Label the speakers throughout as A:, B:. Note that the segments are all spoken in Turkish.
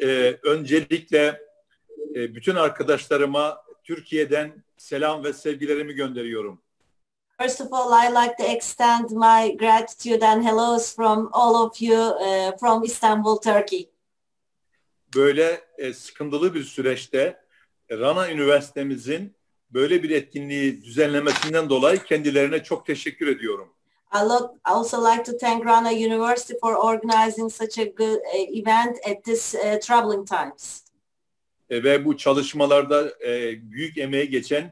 A: Öncelikle bütün arkadaşlarıma Türkiye'den selam ve sevgilerimi gönderiyorum.
B: First of all, I like to extend my gratitude and hellos from all of you from Istanbul, Turkey.
A: Böyle sıkıntılı bir süreçte Rana Üniversitemizin böyle bir etkinliği düzenlemesinden dolayı kendilerine çok teşekkür ediyorum.
B: I also like to thank Rana University for organizing such a good event at this troubling times.
A: Ve bu çalışmalarda büyük emeği geçen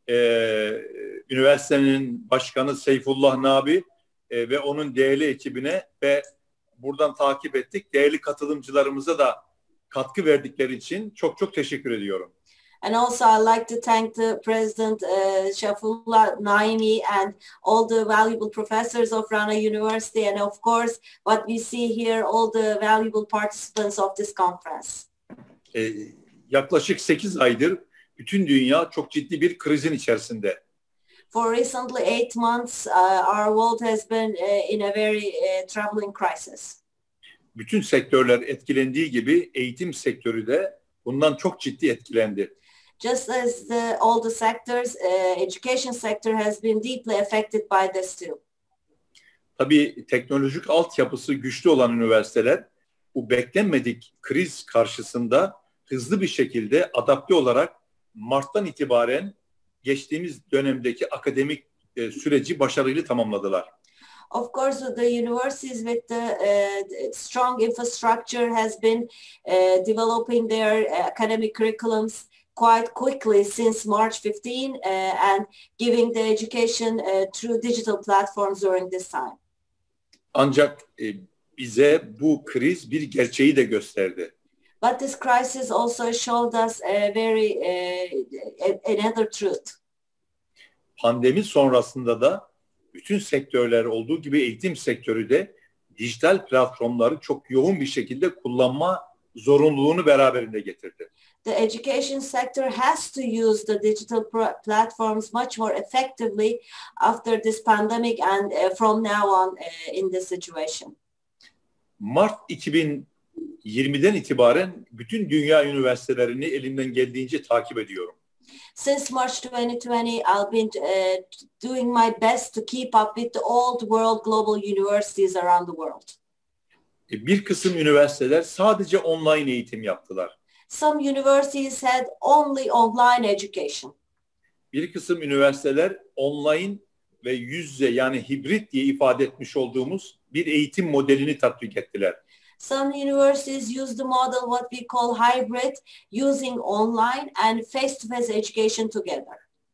A: üniversitenin başkanı Seyfullah Nabi ve onun değerli ekibine ve buradan takip ettik. Değerli katılımcılarımıza da katkı verdikleri için çok çok teşekkür ediyorum.
B: And also I like to thank the President Seyfullah Naimi and all the valuable professors of Rana University and of course what we see here, all the valuable participants of this conference.
A: Yaklaşık 8 aydır bütün dünya çok ciddi bir krizin içerisinde.
B: For recently 8 months, our world has been in a very troubling crisis.
A: Bütün sektörler etkilendiği gibi eğitim sektörü de bundan çok ciddi etkilendi.
B: Just as all the sectors, education sector has been deeply affected by this too.
A: Tabii teknolojik altyapısı güçlü olan üniversiteler bu beklenmedik kriz karşısında hızlı bir şekilde adapte olarak Mart'tan itibaren geçtiğimiz dönemdeki akademik süreci başarıyla tamamladılar.
B: Of course, the universities with the strong infrastructure has been developing their academic curriculums quite quickly since March 15 and giving the education through digital platforms during this time.
A: Ancak bize bu kriz bir gerçeği de gösterdi.
B: But this crisis also showed us a very another truth.
A: Pandemi sonrasında da bütün sektörler olduğu gibi eğitim sektörü de dijital platformları çok yoğun bir şekilde kullanma zorunluluğunu beraberinde getirdi.
B: The education sector has to use the digital platforms much more effectively after this pandemic and from now on in this situation.
A: Mart 2020'den itibaren bütün dünya üniversitelerini elimden geldiğince takip ediyorum.
B: Since March 2020, I've been doing my best to keep up with all the world global universities around the world.
A: Bir kısım üniversiteler sadece online eğitim yaptılar.
B: Some universities had only online education.
A: Bir kısım üniversiteler online ve yüz yüze yani hibrit diye ifade etmiş olduğumuz bir eğitim modelini tatbik ettiler.
B: Some universities use the model what we call hybrid, using online and face-to-face education together.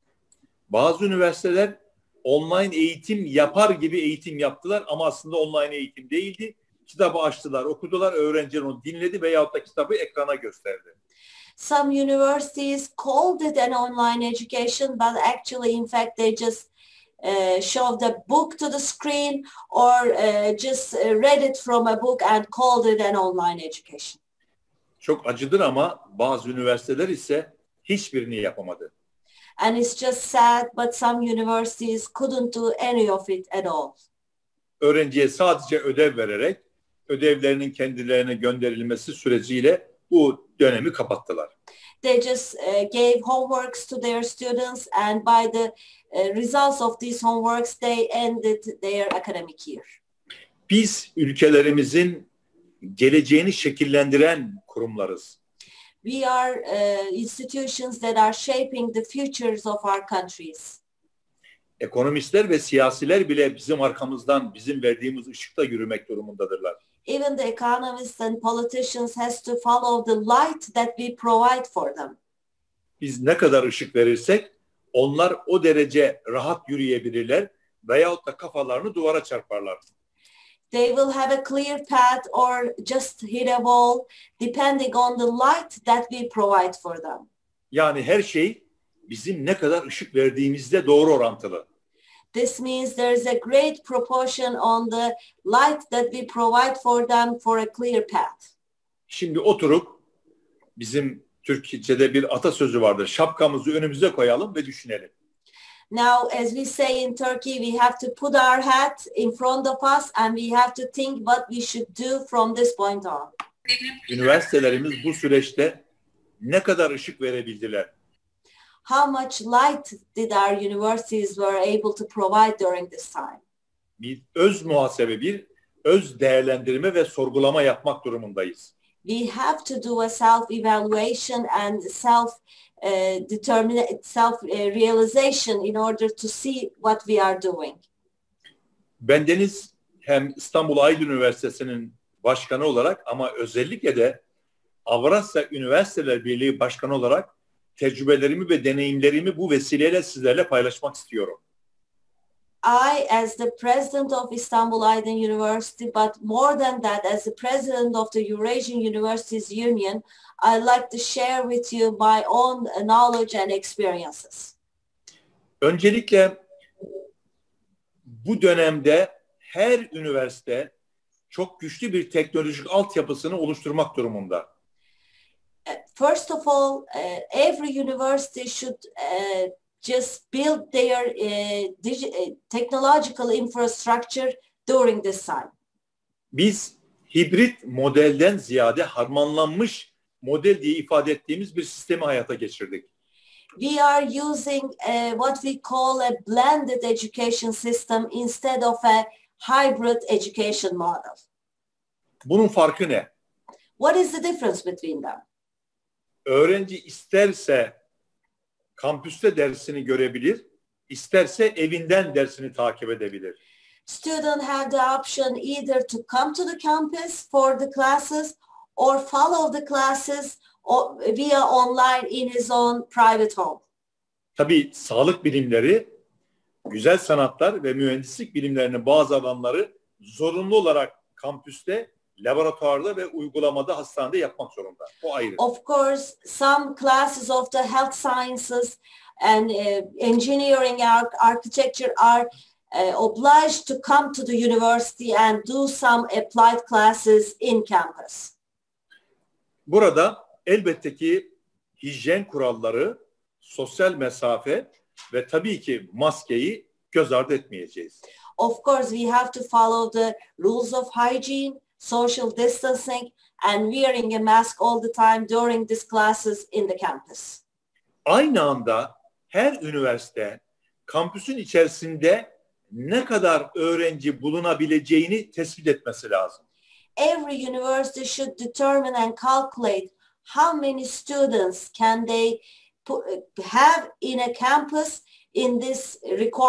A: Bazı üniversiteler online eğitim yapar gibi eğitim yaptılar ama aslında online eğitim değildi. Kitabı açtılar, okudular, öğrenciler onu dinledi veyahut da kitabı ekrana gösterdi.
B: Some universities called it an online education, but actually, in fact, they just showed the book to the screen or just read it from a book and called it an online education.
A: Çok acıdır ama bazı üniversiteler ise hiçbirini yapamadı.
B: And it's just sad, but some universities couldn't do any of it at all.
A: Öğrenciye sadece ödev vererek ödevlerinin kendilerine gönderilmesi süreciyle bu dönemi kapattılar.
B: They just gave homeworks to their students and by the results of these homeworks they ended their academic year.
A: Biz ülkelerimizin geleceğini şekillendiren kurumlarız.
B: We are institutions that are shaping the futures of our countries.
A: Ekonomistler ve siyasiler bile bizim arkamızdan bizim verdiğimiz ışıkta yürümek durumundadırlar.
B: Even the economists and politicians has to follow the light that we provide for them.
A: Biz ne kadar ışık verirsek onlar o derece rahat yürüyebilirler veyahut da kafalarını duvara çarparlar.
B: They will have a clear path or just hit a wall depending on the light that we provide for them.
A: Yani her şey bizim ne kadar ışık verdiğimizle doğru orantılı.
B: This means there is a great proportion on the light that we provide for them for a clear path.
A: Şimdi oturup bizim Türkçe'de bir atasözü vardır. Şapkamızı önümüze koyalım ve düşünelim.
B: Now, as we say in Turkey, we have to put our hat in front of us and we have to think what we should do from this point on.
A: Üniversitelerimiz bu süreçte ne kadar ışık verebildiler?
B: How much light did our universities were able to provide during this time?
A: Bir öz muhasebe, bir öz değerlendirme ve sorgulama yapmak durumundayız.
B: We have to do a self-evaluation and self-realization in order to see what we are doing.
A: Bendeniz hem İstanbul Aydın Üniversitesi'nin başkanı olarak ama özellikle de Avrasya Üniversiteler Birliği Başkanı olarak tecrübelerimi ve deneyimlerimi bu vesileyle sizlerle paylaşmak istiyorum.
B: I, as the president of Istanbul Aydın University, but more than that, as the president of the Eurasian Universities Union, I'd like to share with you my own knowledge and experiences.
A: Öncelikle bu dönemde her üniversite çok güçlü bir teknolojik altyapısını oluşturmak durumunda.
B: First of all, every university should just build their technological infrastructure during this time.
A: Biz hibrit modelden ziyade harmanlanmış model diye ifade ettiğimiz bir sistemi hayata geçirdik.
B: We are using what we call a blended education system instead of a hybrid education model.
A: Bunun farkı ne?
B: What is the difference between them?
A: Öğrenci isterse kampüste dersini görebilir, isterse evinden dersini takip edebilir.
B: Students have the option either to come to the campus for the classes or follow the classes via online in his own private home.
A: Tabii sağlık bilimleri, güzel sanatlar ve mühendislik bilimlerinin bazı alanları zorunlu olarak kampüste, laboratuvarda ve uygulamada hastanede yapmak zorunda. O ayrı.
B: Of course, some classes of the health sciences and engineering, architecture are obliged to come to the university and do some applied classes in campus.
A: Burada elbette ki hijyen kuralları, sosyal mesafe ve tabii ki maskeyi göz ardı etmeyeceğiz.
B: Of course, we have to follow the rules of hygiene, social distancing, and wearing a mask all the time during these classes in the campus.
A: Aynı anda her üniversite kampüsün içerisinde ne kadar öğrenci bulunabileceğini tespit etmesi lazım.
B: Every university should determine and calculate how many students can they have in a campus in these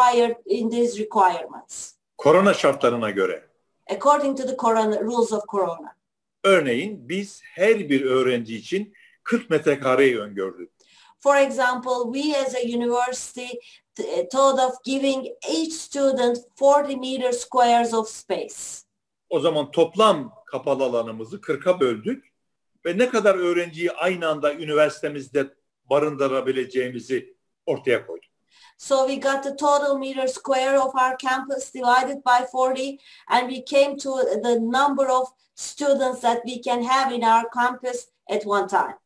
B: requirements.
A: Korona şartlarına göre.
B: According to the rules of corona.
A: Örneğin biz her bir öğrenci için 40 metrekareyi öngördük.
B: For example, we as a university thought of giving each student 40 meter squares of space.
A: O zaman toplam kapalı alanımızı 40'a böldük ve ne kadar öğrenciyi aynı anda üniversitemizde barındırabileceğimizi ortaya koyduk.
B: So we got the total meter square of our campus divided by 40 and we came to the number of students that we can have in our campus at one time.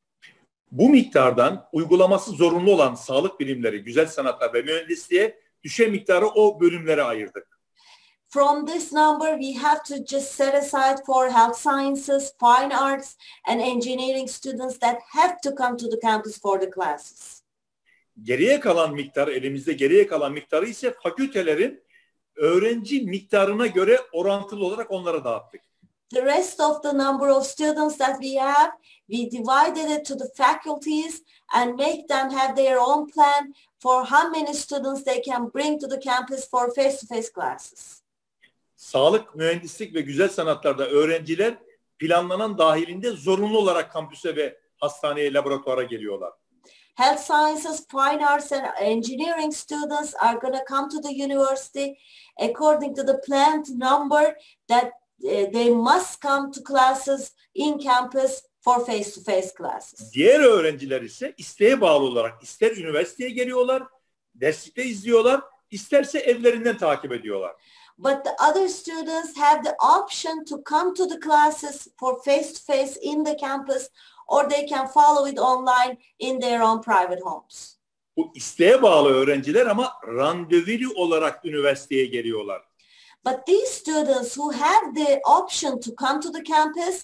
A: Bu miktardan uygulaması zorunlu olan sağlık bilimleri, güzel sanatlar ve mühendisliğe düşen miktarı o bölümlere ayırdık.
B: From this number, we have to just set aside for health sciences, fine arts, and engineering students that have to come to the campus for the classes.
A: Geriye kalan miktar, elimizde geriye kalan miktarı ise fakültelerin öğrenci miktarına göre orantılı olarak onlara dağıttık.
B: The rest of the number of students that we have, we divided it to the faculties and make them have their own plan for how many students they can bring to the campus for face-to-face classes.
A: Sağlık, mühendislik ve güzel sanatlarda öğrenciler planlanan dahilinde zorunlu olarak kampüse ve hastaneye, laboratuvara geliyorlar.
B: Health sciences, fine arts, and engineering students are going to come to the university according to the planned number that they must come to classes in campus for face-to-face classes.
A: Diğer öğrenciler ise isteğe bağlı olarak ister üniversiteye geliyorlar, derslikte izliyorlar, isterse evlerinden takip ediyorlar.
B: But the other students have the option to come to the classes for face-to-face in the campus, or they can follow it online in their own private homes.
A: Bu isteğe bağlı öğrenciler ama randevulu olarak üniversiteye geliyorlar.
B: But these students who have the option to come to the campus,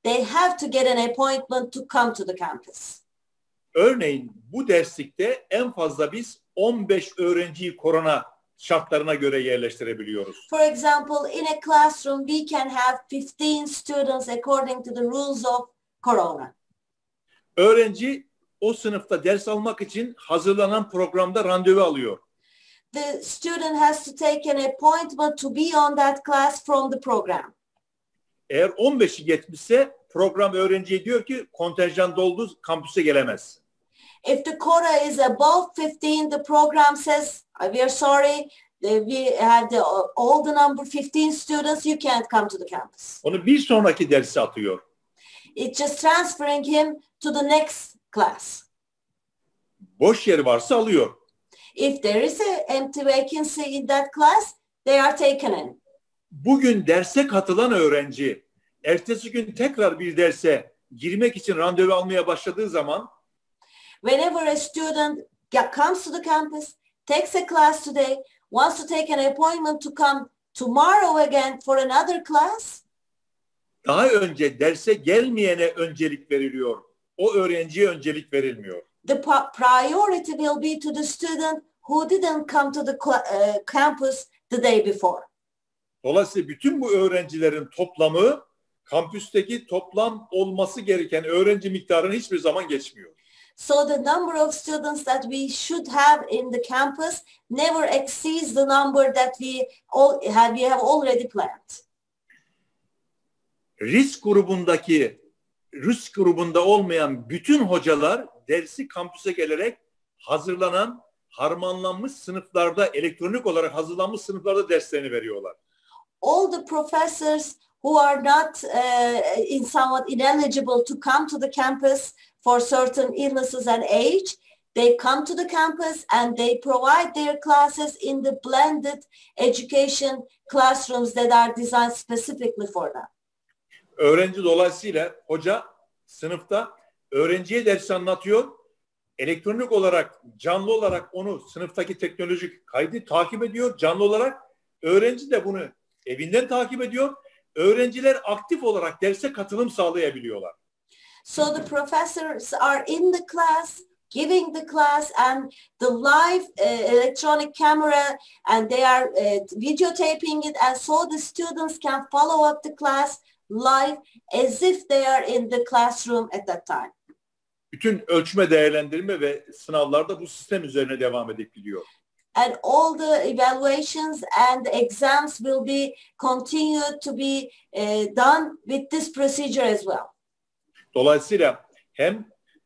B: they have to get an appointment to come to the campus.
A: Örneğin bu derslikte en fazla biz 15 öğrenciyi korona şartlarına göre yerleştirebiliyoruz.
B: For example, in a classroom, we can have 15 students according to the rules of corona.
A: Öğrenci o sınıfta ders almak için hazırlanan programda randevu alıyor.
B: The student has to take an appointment to be on that class from the program.
A: Eğer 15'i geçmişse program öğrenciye diyor ki kontenjan doldu, kampüse gelemez.
B: If the quota is above 15, the program says, we are sorry, we have all the number 15 students, you can't come to the campus.
A: Onu bir sonraki derse atıyor.
B: It's just transferring him to the next class.
A: Boş yeri varsa alıyor.
B: If there is an empty vacancy in that class, they are taken in.
A: Bugün derse katılan öğrenci, ertesi gün tekrar bir derse girmek için randevu almaya başladığı zaman
B: whenever a student comes to the campus, takes a class today, wants to take an appointment to come tomorrow again for another class,
A: daha önce derse gelmeyene öncelik veriliyor. O öğrenciye öncelik verilmiyor.
B: the priority will be to the student who didn't come to the campus the day before.
A: Dolayısıyla bütün bu öğrencilerin toplamı kampüsteki toplam olması gereken öğrenci miktarını hiçbir zaman geçmiyor.
B: So the number of students that we should have in the campus never exceeds the number that we have already planned.
A: Risk grubunda olmayan bütün hocalar dersi kampüse gelerek hazırlanan, harmanlanmış sınıflarda, elektronik olarak hazırlanmış sınıflarda derslerini veriyorlar.
B: All the professors who are not somewhat ineligible to come to the campus for certain illnesses and age, they come to the campus and they provide their classes in the blended education classrooms that are designed specifically for them.
A: Öğrenci dolayısıyla hoca sınıfta öğrenciye ders anlatıyor. Elektronik olarak, canlı olarak onu sınıftaki teknolojik kaydı takip ediyor. Canlı olarak öğrenci de bunu evinden takip ediyor. Öğrenciler aktif olarak derse katılım sağlayabiliyorlar.
B: So the professors are in the class, giving the class and the live electronic camera, and they are videotaping it, and so the students can follow up the class live as if they are in the classroom at that time.
A: Bütün ölçme, değerlendirme ve sınavlarda bu sistem üzerine devam edip gidiyor.
B: And all the evaluations and exams will be continued to be done with this procedure as well.
A: Dolayısıyla hem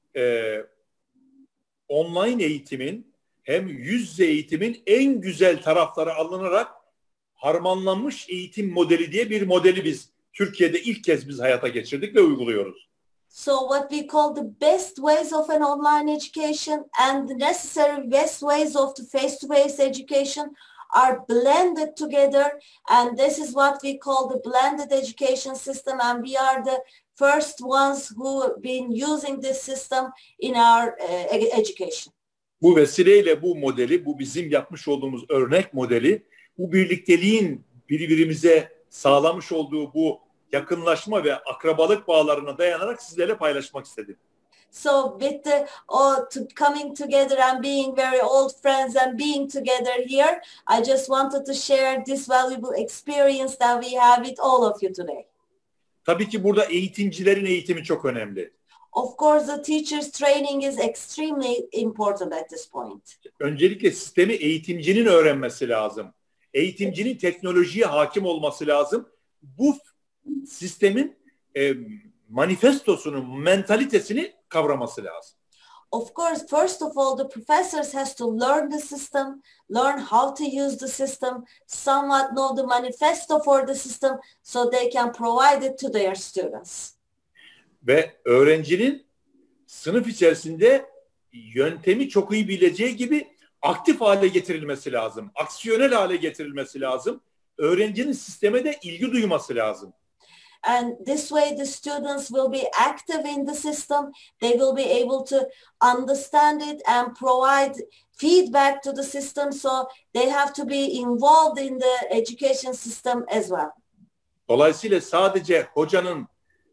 A: online eğitimin hem yüz yüze eğitimin en güzel tarafları alınarak harmanlanmış eğitim modeli diye bir modeli biz Türkiye'de ilk kez biz hayata geçirdik ve uyguluyoruz.
B: So what we call the best ways of an online education and the necessary best ways of the face-to-face education are blended together, and this is what we call the blended education system, and we are the first ones who have been using this system in our education.
A: Bu vesileyle bu modeli, bu bizim yapmış olduğumuz örnek modeli, bu birlikteliğin birbirimize sağlamış olduğu bu yakınlaşma ve akrabalık bağlarına dayanarak sizlerle paylaşmak istedim.
B: So with the coming together and being very old friends and being together here, I just wanted to share this valuable experience that we have with all of you today.
A: Tabii ki burada eğitimcilerin eğitimi çok önemli.
B: Of course, the teacher's training is extremely important at this point.
A: Öncelikle sistemi eğitimcinin öğrenmesi lazım. Eğitimcinin teknolojiye hakim olması lazım. Bu sistemin manifestosunu, mentalitesini kavraması lazım.
B: Of course, first of all, the professors has to learn the system, learn how to use the system, somewhat know the manifesto for the system so they can provide it to their students.
A: Ve öğrencinin sınıf içerisinde yöntemi çok iyi bileceği gibi aktif hale getirilmesi lazım. Aksiyonel hale getirilmesi lazım. Öğrencinin sisteme de ilgi duyması lazım.
B: And this way the students will be active in the system. They will be able to understand it and provide feedback to the system. So they have to be involved in the education system as well.
A: Dolayısıyla sadece hocanın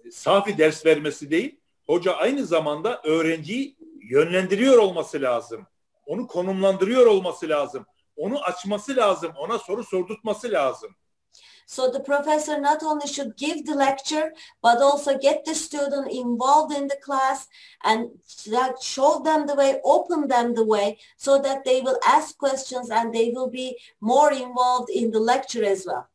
A: safi ders vermesi değil, hoca aynı zamanda öğrenciyi yönlendiriyor olması lazım. Onu konumlandırıyor olması lazım. Onu açması lazım. Ona soru sordurtması lazım.
B: So the professor not only should give the lecture, but also get the student involved in the class and show them the way, open them the way, so that they will ask questions and they will be more involved in the lecture as well.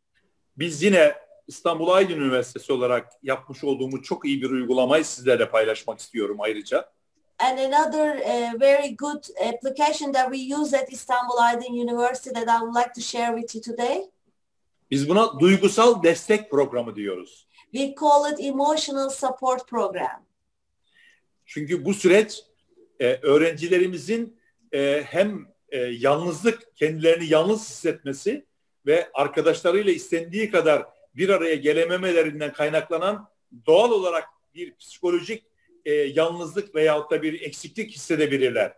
A: Biz yine İstanbul Aydın Üniversitesi olarak yapmış olduğumuz çok iyi bir uygulamayı sizlerle paylaşmak istiyorum ayrıca.
B: And another very good application that we use at Istanbul Aydın University that I would like to share with you today.
A: Biz buna duygusal destek programı diyoruz.
B: We call it emotional support program.
A: Çünkü bu süreç öğrencilerimizin hem yalnızlık, kendilerini yalnız hissetmesi ve arkadaşlarıyla istendiği kadar bir araya gelememelerinden kaynaklanan doğal olarak bir psikolojik yalnızlık veyahut da bir eksiklik hissedebilirler.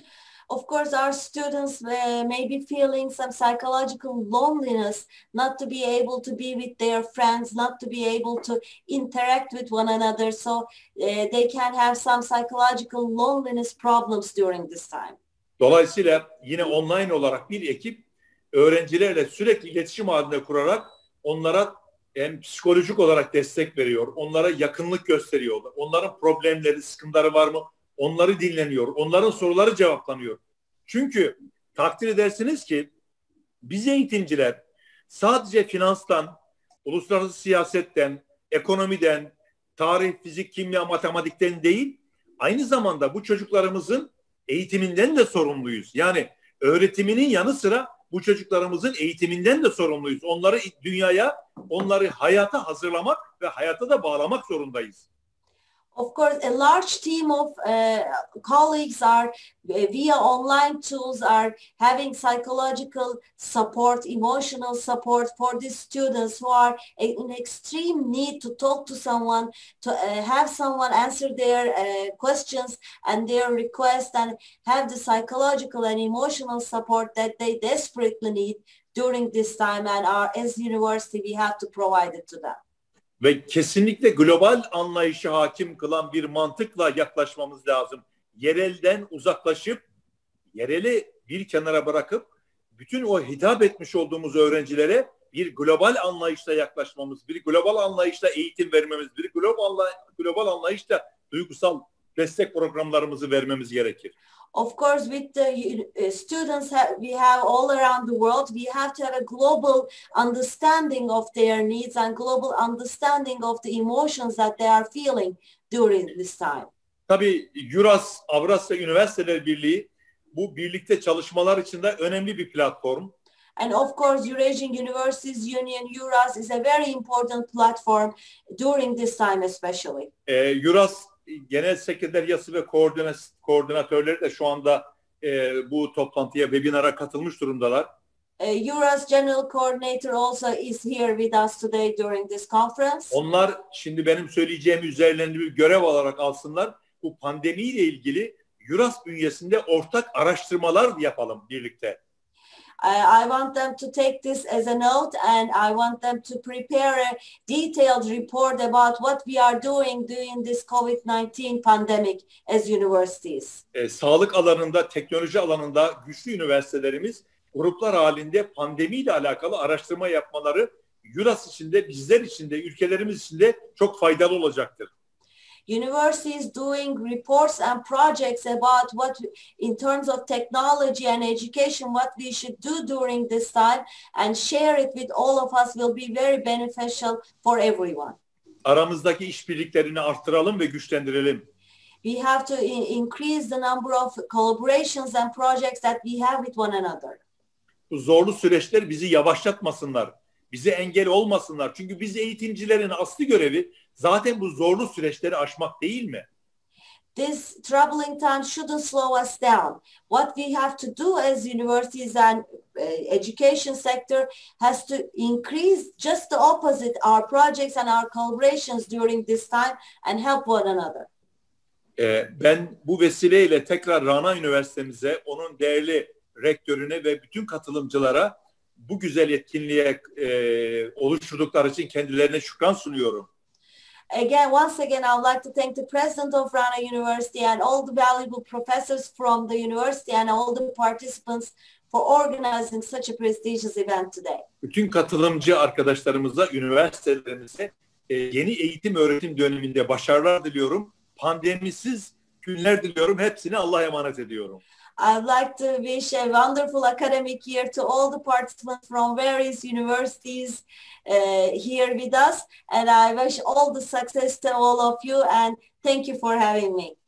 B: Of course, our students may be feeling some psychological loneliness, not to be able to be with their friends, not to be able to interact with one another. So they can have some psychological loneliness problems during this time.
A: Dolayısıyla yine online olarak bir ekip öğrencilerle sürekli iletişim halinde kurarak onlara hem psikolojik olarak destek veriyor, onlara yakınlık gösteriyorlar. Onların problemleri, sıkıntıları var mı? Onları dinleniyor. Onların soruları cevaplanıyor. Çünkü takdir edersiniz ki biz eğitimciler sadece finanstan, uluslararası siyasetten, ekonomiden, tarih, fizik, kimya, matematikten değil, aynı zamanda bu çocuklarımızın eğitiminden de sorumluyuz. Yani öğretiminin yanı sıra bu çocuklarımızın eğitiminden de sorumluyuz. Onları dünyaya, onları hayata hazırlamak ve hayata da bağlamak zorundayız.
B: Of course, a large team of colleagues are via online tools are having psychological support, emotional support for these students who are in extreme need to talk to someone, to have someone answer their questions and their requests, and have the psychological and emotional support that they desperately need during this time. And as university, we have to provide it to them.
A: Ve kesinlikle global anlayışı hakim kılan bir mantıkla yaklaşmamız lazım. Yerelden uzaklaşıp, yereli bir kenara bırakıp, bütün o hitap etmiş olduğumuz öğrencilere bir global anlayışla yaklaşmamız, bir global anlayışla eğitim vermemiz, bir global anlayışla duygusal destek programlarımızı vermemiz gerekir.
B: Of course, with the students we have all around the world, we have to have a global understanding of their needs and global understanding of the emotions that they are feeling during this time.
A: Tabii EURAS, Avrasya Üniversiteler Birliği bu birlikte çalışmalar için de önemli bir platform.
B: And of course, Eurasian Universities Union, EURAS, is a very important platform during this time especially.
A: EURAS Genel Sekreteriyası ve koordinatörleri de şu anda bu toplantıya, webinara katılmış durumdalar.
B: EURAS General Coordinator also is here with us today during this conference.
A: Onlar şimdi benim söyleyeceğim üzerlerinde bir görev olarak alsınlar. Bu pandemiyle ilgili EURAS bünyesinde ortak araştırmalar yapalım birlikte.
B: I want them to take this as a note, and I want them to prepare a detailed report about what we are doing during this COVID-19 pandemic as universities.
A: Sağlık alanında, teknoloji alanında güçlü üniversitelerimiz gruplar halinde pandemiyle alakalı araştırma yapmaları EURAS için de, bizler için de, ülkelerimiz için de çok faydalı olacaktır.
B: Universities doing reports and projects about what in terms of technology and education, what we should do during this time and share it with all of us will be very beneficial for everyone.
A: Aramızdaki işbirliklerini arttıralım ve güçlendirelim.
B: We have to increase the number of collaborations and projects that we have with one another.
A: Bu zorlu süreçler bizi yavaşlatmasınlar, bize engel olmasınlar. Çünkü biz eğitimcilerin asli görevi zaten bu zorlu süreçleri aşmak değil mi?
B: This troubling time shouldn't slow us down. What we have to do as universities and education sector has to increase just the opposite, our projects and our collaborations during this time and help one another.
A: Ben bu vesileyle tekrar Rana Üniversitemize, onun değerli rektörüne ve bütün katılımcılara bu güzel etkinliğe oluşturdukları için kendilerine şükran sunuyorum.
B: Once again, I would like to thank the president of Rana University and all the valuable professors from the university and all the participants for organizing such a prestigious event today.
A: Bütün katılımcı arkadaşlarımıza, üniversitelerimize yeni eğitim öğretim döneminde başarılar diliyorum. Pandemisiz günler diliyorum. Hepsini Allah'a emanet ediyorum.
B: I'd like to wish a wonderful academic year to all the participants from various universities here with us. And I wish all the success to all of you and thank you for having me.